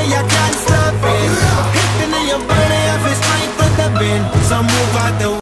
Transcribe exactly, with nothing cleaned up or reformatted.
way I can't stop it. Hitting in your body, I feel strength with the bend. So move out the way.